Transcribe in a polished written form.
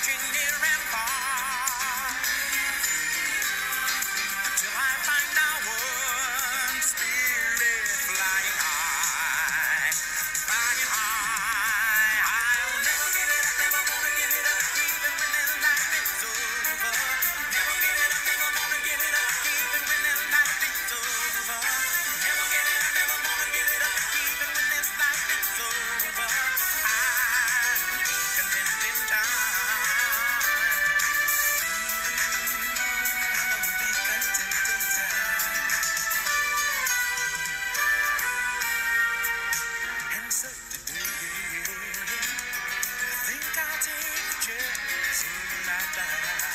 searching near and far till I find our one spirit flying high, flying high. I'll never give it up, never gonna give it up, even when this life is over. Never give it up, never gonna give it up, even when this life is over. Never give it up, never gonna give it up, even when this life is over. I'm content in time. And so today, I think I'll take a chance in my life.